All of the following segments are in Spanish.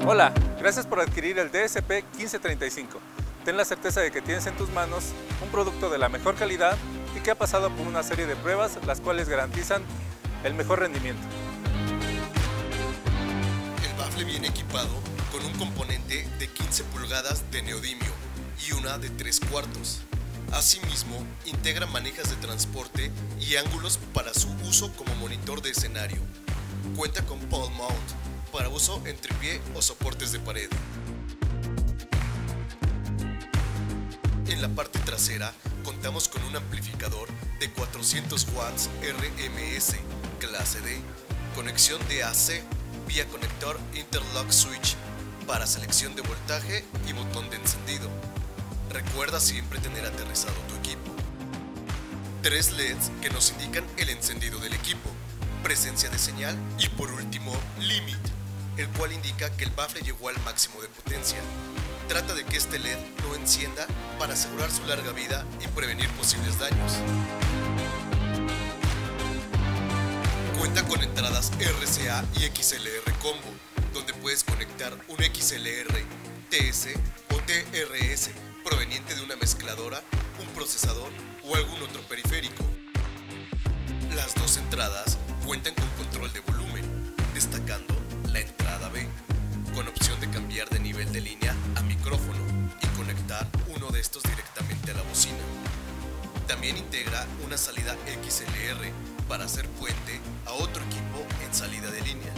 Hola, gracias por adquirir el DSP 1535. Ten la certeza de que tienes en tus manos un producto de la mejor calidad y que ha pasado por una serie de pruebas, las cuales garantizan el mejor rendimiento. El bafle viene equipado con un componente de 15 pulgadas de neodimio y una de 3/4. Asimismo, integra manejas de transporte y ángulos para su uso como monitor de escenario. Cuenta con pole mount para uso en tripié o soportes de pared. En la parte trasera contamos con un amplificador de 400 watts RMS clase D, conexión de AC vía conector interlock switch para selección de voltaje y botón de encendido. Recuerda siempre tener aterrizado tu equipo. 3 LEDs que nos indican el encendido del equipo, presencia de señal y por último limit, el cual indica que el bafle llegó al máximo de potencia. Trata de que este LED no encienda para asegurar su larga vida y prevenir posibles daños. Cuenta con entradas RCA y XLR combo, donde puedes conectar un XLR, TS o TRS proveniente de una mezcladora, un procesador o algún otro periférico. Las dos entradas cuentan con control de volumen, destacando la entrada B, con opción de cambiar de nivel de línea a micrófono y conectar uno de estos directamente a la bocina. También integra una salida XLR para hacer puente a otro equipo en salida de línea.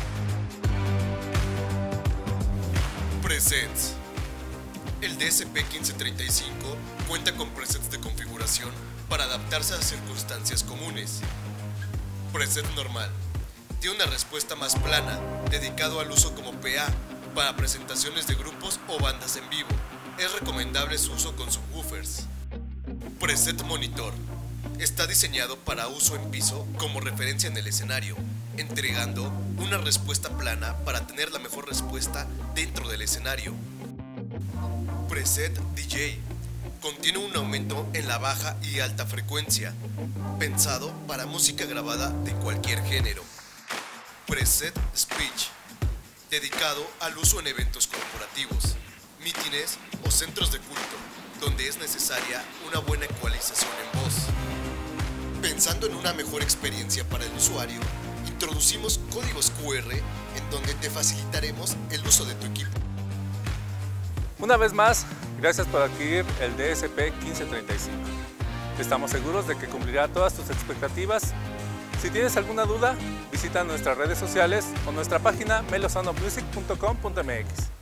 Presets. El DSP 1535 cuenta con presets de configuración para adaptarse a circunstancias comunes. Preset normal. Tiene una respuesta más plana, dedicado al uso como PA, para presentaciones de grupos o bandas en vivo. Es recomendable su uso con subwoofers. Preset monitor. Está diseñado para uso en piso como referencia en el escenario, entregando una respuesta plana para tener la mejor respuesta dentro del escenario. Preset DJ. Contiene un aumento en la baja y alta frecuencia, pensado para música grabada de cualquier género. Preset Speech. Dedicado al uso en eventos corporativos, mítines o centros de culto, donde es necesaria una buena ecualización en voz. Pensando en una mejor experiencia para el usuario, introducimos códigos QR en donde te facilitaremos el uso de tu equipo. Una vez más, gracias por adquirir el DSP 1535. Estamos seguros de que cumplirá todas tus expectativas. Si tienes alguna duda, visita nuestras redes sociales o nuestra página melosanomusic.com.mx.